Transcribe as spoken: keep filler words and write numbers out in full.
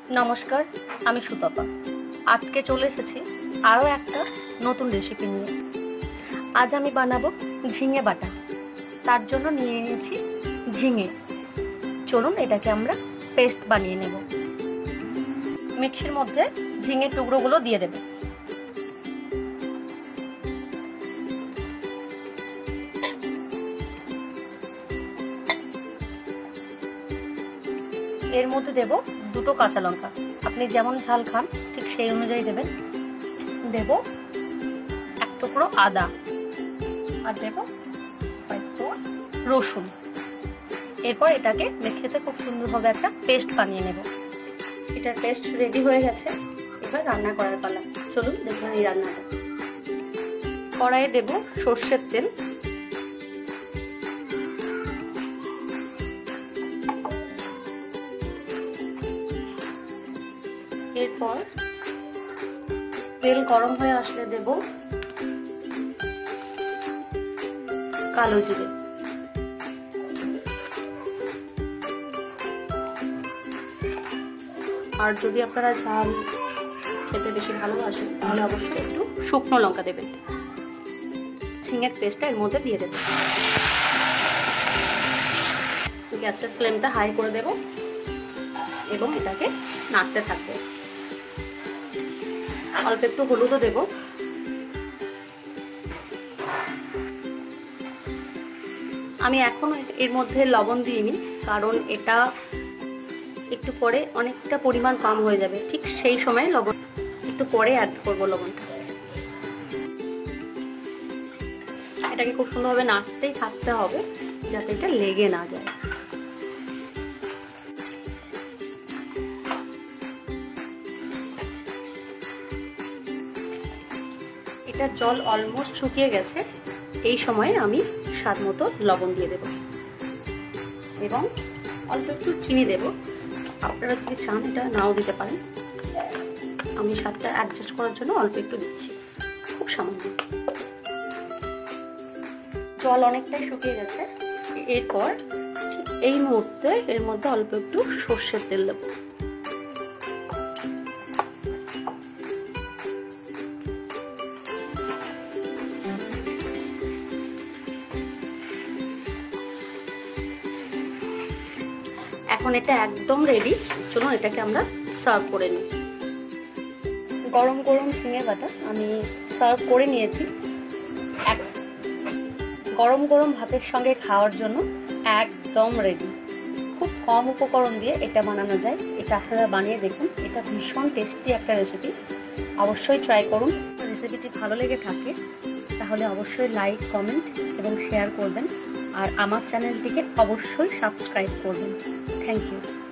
নমস্কার, আমি সুতপা। আজকে চলে এসেছি আরও একটা নতুন রেসিপি নিয়ে। আজ আমি বানাবো ঝিঙে বাটা। তার জন্য নিয়ে নিয়েছি ঝিঙে। চলুন এটাকে আমরা পেস্ট বানিয়ে নেব। মিক্সির মধ্যে ঝিঙের টুকরোগুলো দিয়ে দেব। এর মধ্যে দেব দুটো কাঁচা লঙ্কা। আপনি যেমন ঝাল খান ঠিক সেই অনুযায়ী দেবেন। দেব এক টুকরো আদা আর দেব রসুন। এরপর এটাকে মেখেতে খুব সুন্দরভাবে একটা পেস্ট বানিয়ে নেব। এটার পেস্ট রেডি হয়ে গেছে। এবার রান্না করার পালা। চলুন দেখুন এই রান্নাটা। কড়াইয়ে দেব সর্ষের তেল। এরপর তেল গরম হয়ে আসলে দেব কালো জিরে। আর যদি আপনারা ঝাল খেতে বেশি ভালোবাসেন তাহলে অবশ্যই একটু শুকনো লঙ্কা দেবেন। ঝিঙের পেস্টটা এর মধ্যে দিয়ে দেবেন। গ্যাসের ফ্লেমটা হাই করে দেব এবং এটাকে নাড়তে থাকবে। অল্প একটু হলুদও দেব। আমি এখন এর মধ্যে লবণ দিইনি, কারণ এটা একটু পরে অনেকটা পরিমাণ কম হয়ে যাবে। ঠিক সেই সময় লবণ একটু পরে অ্যাড করব লবণটা। এটাকে খুব সুন্দরভাবে নাড়তেই থাকতে হবে যাতে এটা লেগে না যায়। এটার জল অলমোস্ট শুকিয়ে গেছে। এই সময়ে আমি স্বাদ মতো লবণ দিয়ে দেব এবং অল্প একটু চিনি দেব। আপনারা যদি চান এটা নাও দিতে পারেন। আমি স্বাদটা অ্যাডজাস্ট করার জন্য অল্প একটু দিচ্ছি, খুব সামান্য। জল অনেকটাই শুকিয়ে গেছে। এরপর ঠিক এই মুহূর্তে এর মধ্যে অল্প একটু সর্ষের তেল দেব। এখন এটা একদম রেডি। চলুন এটাকে আমরা সার্ভ করে নিই। গরম গরম ঝিঙে বাটা আমি সার্ভ করে নিয়েছি। এক গরম গরম ভাতের সঙ্গে খাওয়ার জন্য একদম রেডি। খুব কম উপকরণ দিয়ে এটা বানানো যায়। এটা আপনারা বানিয়ে দেখুন। এটা ভীষণ টেস্টি একটা রেসিপি। অবশ্যই ট্রাই করুন। রেসিপিটি ভালো লেগে থাকে তাহলে অবশ্যই লাইক, কমেন্ট এবং শেয়ার করবেন। আর আমার চ্যানেলটিকে অবশ্যই সাবস্ক্রাইব করবেন। Thank you.